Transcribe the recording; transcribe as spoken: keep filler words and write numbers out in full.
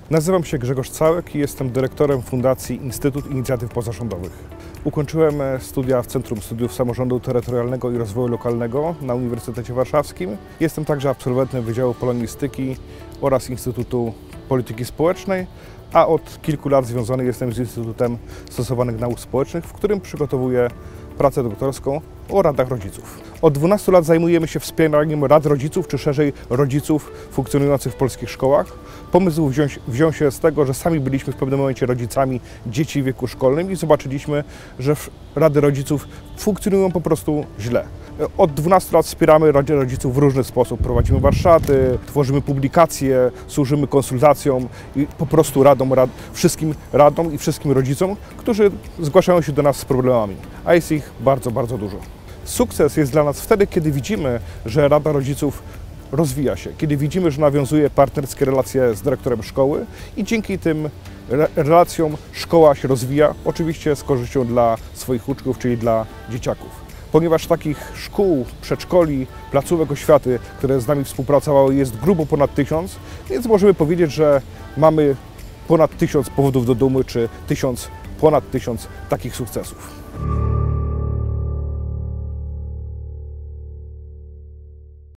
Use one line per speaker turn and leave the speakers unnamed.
Nazywam się Grzegorz Całek i jestem dyrektorem Fundacji Instytut Inicjatyw Pozarządowych. Ukończyłem studia w Centrum Studiów Samorządu Terytorialnego i Rozwoju Lokalnego na Uniwersytecie Warszawskim. Jestem także absolwentem Wydziału Polonistyki oraz Instytutu Polityki Społecznej, a od kilku lat związany jestem z Instytutem Stosowanych Nauk Społecznych, w którym przygotowuję pracę doktorską o radach rodziców. Od dwunastu lat zajmujemy się wspieraniem rad rodziców, czy szerzej rodziców funkcjonujących w polskich szkołach. Pomysł wziął, wziął się z tego, że sami byliśmy w pewnym momencie rodzicami dzieci w wieku szkolnym i zobaczyliśmy, że rady rodziców funkcjonują po prostu źle. Od dwunastu lat wspieramy rady rodziców w różny sposób. Prowadzimy warsztaty, tworzymy publikacje, służymy konsultacjom i po prostu radom, rad, wszystkim radom i wszystkim rodzicom, którzy zgłaszają się do nas z problemami, a jest ich bardzo, bardzo dużo. Sukces jest dla nas wtedy, kiedy widzimy, że Rada Rodziców rozwija się, kiedy widzimy, że nawiązuje partnerskie relacje z dyrektorem szkoły i dzięki tym re relacjom szkoła się rozwija, oczywiście z korzyścią dla swoich uczniów, czyli dla dzieciaków. Ponieważ takich szkół, przedszkoli, placówek oświaty, które z nami współpracowały, jest grubo ponad tysiąc, więc możemy powiedzieć, że mamy ponad tysiąc powodów do dumy, czy tysiąc, ponad tysiąc takich sukcesów.